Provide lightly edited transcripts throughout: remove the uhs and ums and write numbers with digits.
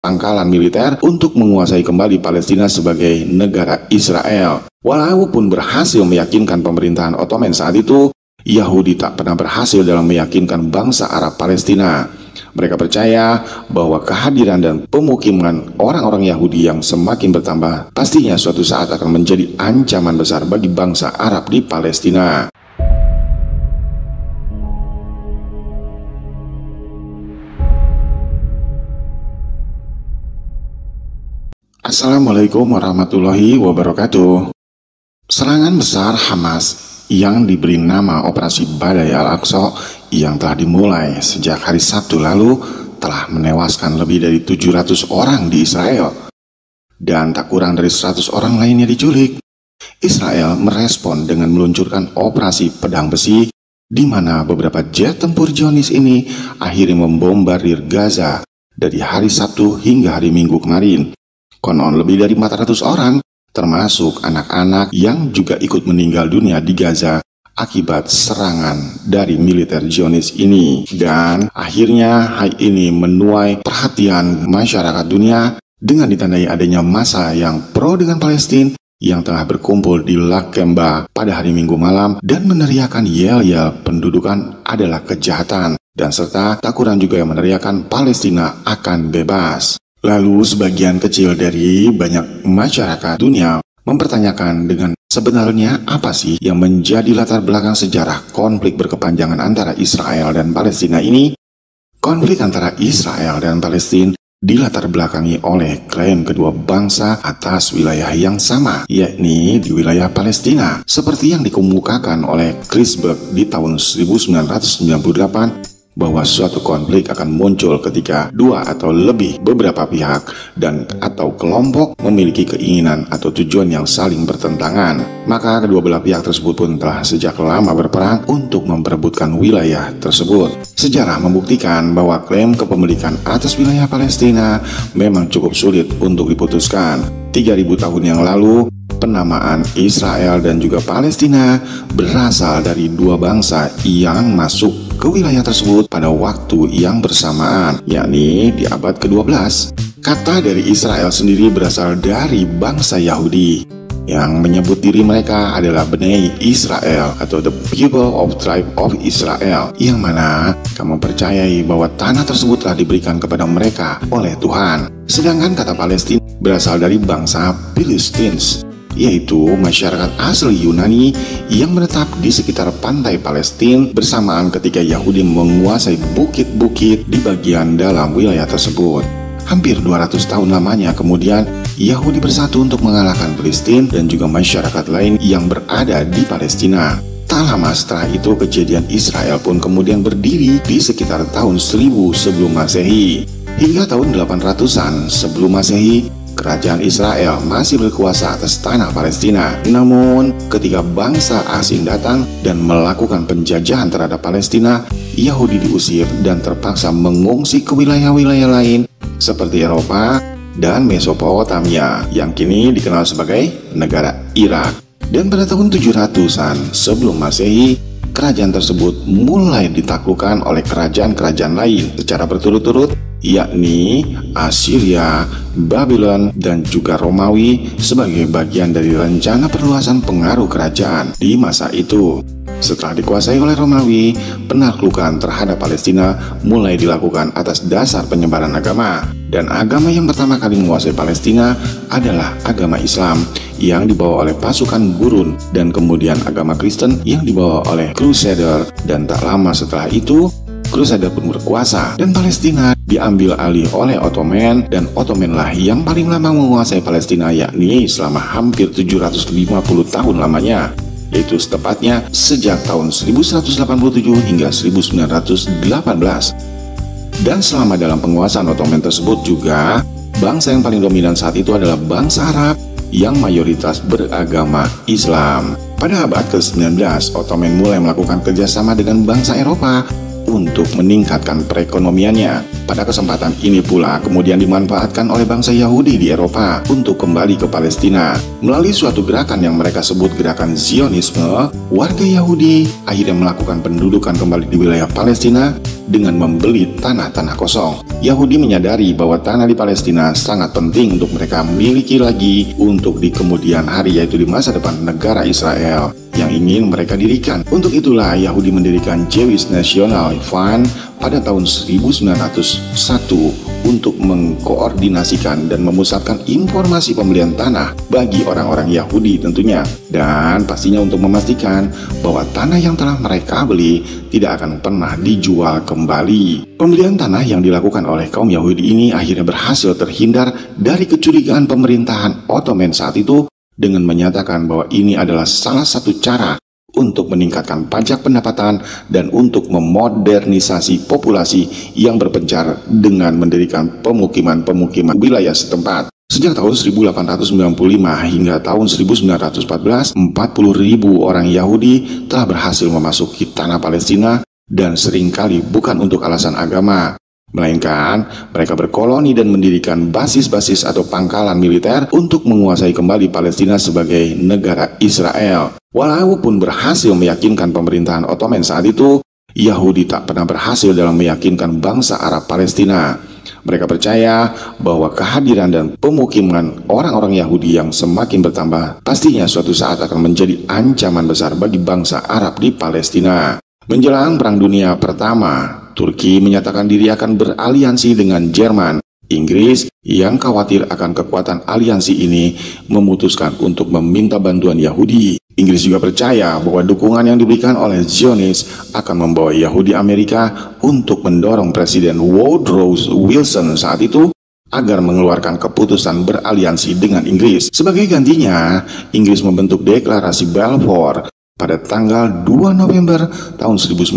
pangkalan militer untuk menguasai kembali Palestina sebagai negara Israel. Walaupun berhasil meyakinkan pemerintahan Ottoman saat itu, Yahudi tak pernah berhasil dalam meyakinkan bangsa Arab Palestina. Mereka percaya bahwa kehadiran dan pemukiman orang-orang Yahudi yang semakin bertambah pastinya suatu saat akan menjadi ancaman besar bagi bangsa Arab di Palestina. Assalamualaikum warahmatullahi wabarakatuh. Serangan besar Hamas yang diberi nama Operasi Badai Al-Aqsa yang telah dimulai sejak hari Sabtu lalu telah menewaskan lebih dari 700 orang di Israel dan tak kurang dari 100 orang lainnya diculik. Israel merespon dengan meluncurkan operasi pedang besi di mana beberapa jet tempur Zionis ini akhirnya membombardir Gaza dari hari Sabtu hingga hari Minggu kemarin. Konon lebih dari 400 orang termasuk anak-anak yang juga ikut meninggal dunia di Gaza akibat serangan dari militer Zionis ini. Dan akhirnya hal ini menuai perhatian masyarakat dunia dengan ditandai adanya massa yang pro dengan Palestina yang tengah berkumpul di Lakemba pada hari Minggu malam dan meneriakan yel-yel pendudukan adalah kejahatan dan serta tak kurang juga yang meneriakan Palestina akan bebas. Lalu sebagian kecil dari banyak masyarakat dunia mempertanyakan dengan sebenarnya apa sih yang menjadi latar belakang sejarah konflik berkepanjangan antara Israel dan Palestina ini? Konflik antara Israel dan Palestina dilatar belakangi oleh klaim kedua bangsa atas wilayah yang sama, yakni di wilayah Palestina, seperti yang dikemukakan oleh Chris Berg di tahun 1998 bahwa suatu konflik akan muncul ketika dua atau lebih beberapa pihak dan atau kelompok memiliki keinginan atau tujuan yang saling bertentangan. Maka kedua belah pihak tersebut pun telah sejak lama berperang untuk memperebutkan wilayah tersebut. Sejarah membuktikan bahwa klaim kepemilikan atas wilayah Palestina memang cukup sulit untuk diputuskan. 3000 tahun yang lalu, penamaan Israel dan juga Palestina berasal dari dua bangsa yang masuk ke wilayah tersebut pada waktu yang bersamaan, yakni di abad ke-12. Kata dari Israel sendiri berasal dari bangsa Yahudi yang menyebut diri mereka adalah Bnei Israel atau the people of tribe of Israel, yang mana kamu percayai bahwa tanah tersebut telah diberikan kepada mereka oleh Tuhan. Sedangkan kata Palestina berasal dari bangsa Philistines, yaitu masyarakat asli Yunani yang menetap di sekitar pantai Palestina bersamaan ketika Yahudi menguasai bukit-bukit di bagian dalam wilayah tersebut. Hampir 200 tahun lamanya kemudian, Yahudi bersatu untuk mengalahkan Palestina dan juga masyarakat lain yang berada di Palestina. Tak lama setelah itu, kejadian Israel pun kemudian berdiri di sekitar tahun 1000 sebelum Masehi. Hingga tahun 800-an sebelum Masehi, kerajaan Israel masih berkuasa atas tanah Palestina. Namun, ketika bangsa asing datang dan melakukan penjajahan terhadap Palestina, Yahudi diusir dan terpaksa mengungsi ke wilayah-wilayah lain seperti Eropa dan Mesopotamia yang kini dikenal sebagai negara Irak. Dan pada tahun 700-an sebelum Masehi, kerajaan tersebut mulai ditaklukkan oleh kerajaan-kerajaan lain secara berturut-turut, yakni Assyria, Babylon, dan juga Romawi sebagai bagian dari rencana perluasan pengaruh kerajaan di masa itu. Setelah dikuasai oleh Romawi, penaklukan terhadap Palestina mulai dilakukan atas dasar penyebaran agama. Dan agama yang pertama kali menguasai Palestina adalah agama Islam yang dibawa oleh pasukan gurun, dan kemudian agama Kristen yang dibawa oleh Crusader. Dan tak lama setelah itu, Crusader pun berkuasa dan Palestina diambil alih oleh Ottoman, dan Ottoman lah yang paling lama menguasai Palestina, yakni selama hampir 750 tahun lamanya, yaitu setepatnya sejak tahun 1187 hingga 1918. Dan selama dalam penguasaan Ottoman tersebut juga, bangsa yang paling dominan saat itu adalah bangsa Arab yang mayoritas beragama Islam. Pada abad ke-19, Ottoman mulai melakukan kerjasama dengan bangsa Eropa untuk meningkatkan perekonomiannya. Pada kesempatan ini pula kemudian dimanfaatkan oleh bangsa Yahudi di Eropa untuk kembali ke Palestina. Melalui suatu gerakan yang mereka sebut gerakan Zionisme, warga Yahudi akhirnya melakukan pendudukan kembali di wilayah Palestina dengan membeli tanah-tanah kosong. Yahudi menyadari bahwa tanah di Palestina sangat penting untuk mereka miliki lagi untuk di kemudian hari, yaitu di masa depan negara Israel yang ingin mereka dirikan. Untuk itulah Yahudi mendirikan Jewish National Fund pada tahun 1901 untuk mengkoordinasikan dan memusatkan informasi pembelian tanah bagi orang-orang Yahudi tentunya, dan pastinya untuk memastikan bahwa tanah yang telah mereka beli tidak akan pernah dijual kembali. Pembelian tanah yang dilakukan oleh kaum Yahudi ini akhirnya berhasil terhindar dari kecurigaan pemerintahan Ottoman saat itu dengan menyatakan bahwa ini adalah salah satu cara untuk meningkatkan pajak pendapatan dan untuk memodernisasi populasi yang berpencar dengan mendirikan pemukiman-pemukiman wilayah setempat. Sejak tahun 1895 hingga tahun 1914, 40.000 orang Yahudi telah berhasil memasuki tanah Palestina, dan seringkali bukan untuk alasan agama, melainkan mereka berkoloni dan mendirikan basis-basis atau pangkalan militer untuk menguasai kembali Palestina sebagai negara Israel. Walaupun berhasil meyakinkan pemerintahan Ottoman saat itu, Yahudi tak pernah berhasil dalam meyakinkan bangsa Arab Palestina. Mereka percaya bahwa kehadiran dan pemukiman orang-orang Yahudi yang semakin bertambah pastinya suatu saat akan menjadi ancaman besar bagi bangsa Arab di Palestina. Menjelang Perang Dunia Pertama, Turki menyatakan diri akan beraliansi dengan Jerman. Inggris yang khawatir akan kekuatan aliansi ini memutuskan untuk meminta bantuan Yahudi. Inggris juga percaya bahwa dukungan yang diberikan oleh Zionis akan membawa Yahudi Amerika untuk mendorong Presiden Woodrow Wilson saat itu agar mengeluarkan keputusan beraliansi dengan Inggris. Sebagai gantinya, Inggris membentuk Deklarasi Balfour pada tanggal 2 November tahun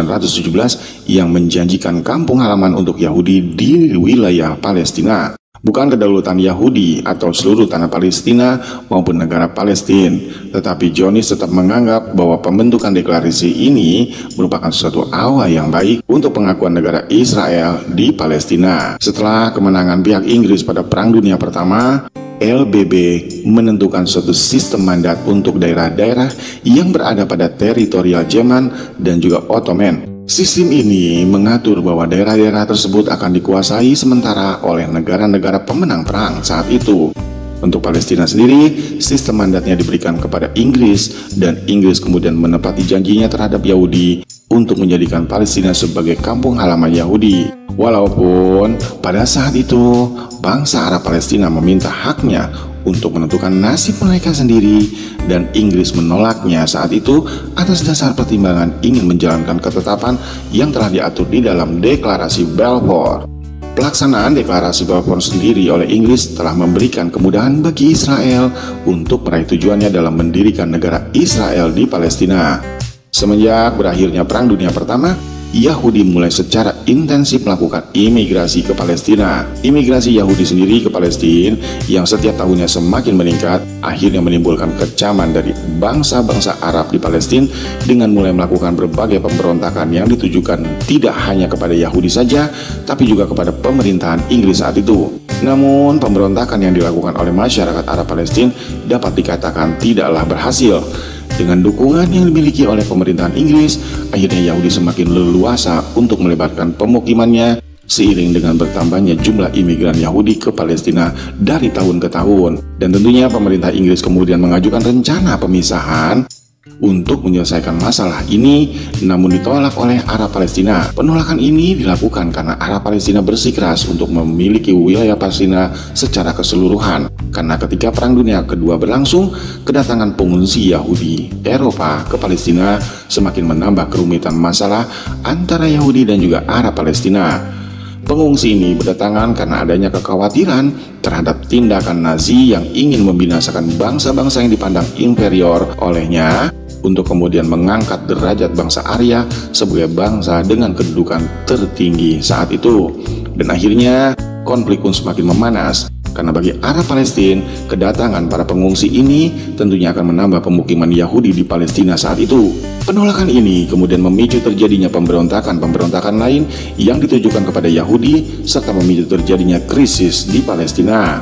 1917 yang menjanjikan kampung halaman untuk Yahudi di wilayah Palestina. Bukan kedaulatan Yahudi atau seluruh tanah Palestina maupun negara Palestina, tetapi Zionis tetap menganggap bahwa pembentukan deklarasi ini merupakan suatu awal yang baik untuk pengakuan negara Israel di Palestina. Setelah kemenangan pihak Inggris pada Perang Dunia Pertama, LBB menentukan suatu sistem mandat untuk daerah-daerah yang berada pada teritorial Jerman dan juga Ottoman. Sistem ini mengatur bahwa daerah-daerah tersebut akan dikuasai sementara oleh negara-negara pemenang perang saat itu. Untuk Palestina sendiri, sistem mandatnya diberikan kepada Inggris, dan Inggris kemudian menepati janjinya terhadap Yahudi untuk menjadikan Palestina sebagai kampung halaman Yahudi. Walaupun pada saat itu bangsa Arab Palestina meminta haknya untuk menentukan nasib mereka sendiri, dan Inggris menolaknya saat itu atas dasar pertimbangan ingin menjalankan ketetapan yang telah diatur di dalam Deklarasi Balfour. Pelaksanaan Deklarasi Balfour sendiri oleh Inggris telah memberikan kemudahan bagi Israel untuk meraih tujuannya dalam mendirikan negara Israel di Palestina. Semenjak berakhirnya Perang Dunia Pertama, Yahudi mulai secara intensif melakukan imigrasi ke Palestina. Imigrasi Yahudi sendiri ke Palestina yang setiap tahunnya semakin meningkat, akhirnya menimbulkan kecaman dari bangsa-bangsa Arab di Palestina dengan mulai melakukan berbagai pemberontakan yang ditujukan tidak hanya kepada Yahudi saja, tapi juga kepada pemerintahan Inggris saat itu. Namun, pemberontakan yang dilakukan oleh masyarakat Arab Palestina dapat dikatakan tidaklah berhasil. Dengan dukungan yang dimiliki oleh pemerintahan Inggris, akhirnya Yahudi semakin leluasa untuk melebarkan pemukimannya seiring dengan bertambahnya jumlah imigran Yahudi ke Palestina dari tahun ke tahun. Dan tentunya pemerintah Inggris kemudian mengajukan rencana pemisahan untuk menyelesaikan masalah ini, namun ditolak oleh Arab Palestina. Penolakan ini dilakukan karena Arab Palestina bersikeras untuk memiliki wilayah Palestina secara keseluruhan. Karena ketika Perang Dunia Kedua berlangsung, kedatangan pengungsi Yahudi Eropa ke Palestina semakin menambah kerumitan masalah antara Yahudi dan juga Arab Palestina. Pengungsi ini berdatangan karena adanya kekhawatiran terhadap tindakan Nazi yang ingin membinasakan bangsa-bangsa yang dipandang inferior olehnya, untuk kemudian mengangkat derajat bangsa Arya sebagai bangsa dengan kedudukan tertinggi saat itu. Dan akhirnya konflik pun semakin memanas, karena bagi Arab Palestina, kedatangan para pengungsi ini tentunya akan menambah pemukiman Yahudi di Palestina saat itu. Penolakan ini kemudian memicu terjadinya pemberontakan lain yang ditujukan kepada Yahudi, serta memicu terjadinya krisis di Palestina.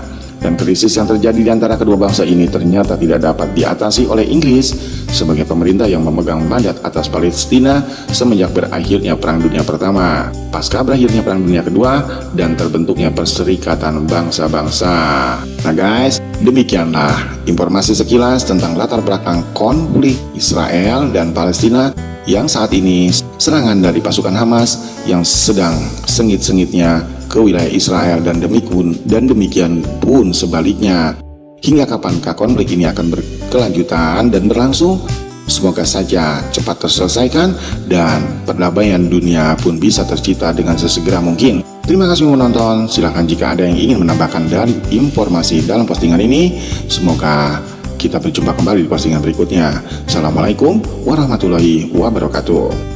Dan krisis yang terjadi di antara kedua bangsa ini ternyata tidak dapat diatasi oleh Inggris sebagai pemerintah yang memegang mandat atas Palestina semenjak berakhirnya Perang Dunia Pertama, pasca berakhirnya Perang Dunia Kedua, dan terbentuknya Perserikatan Bangsa-Bangsa. Nah guys, demikianlah informasi sekilas tentang latar belakang konflik Israel dan Palestina yang saat ini serangan dari pasukan Hamas yang sedang sengit-sengitnya ke wilayah Israel dan demikian pun sebaliknya. Hingga kapankah konflik ini akan berkelanjutan dan berlangsung? Semoga saja cepat terselesaikan dan perdamaian dunia pun bisa tercipta dengan sesegera mungkin. Terima kasih menonton. Silahkan jika ada yang ingin menambahkan dari informasi dalam postingan ini. Semoga kita berjumpa kembali di postingan berikutnya. Assalamualaikum warahmatullahi wabarakatuh.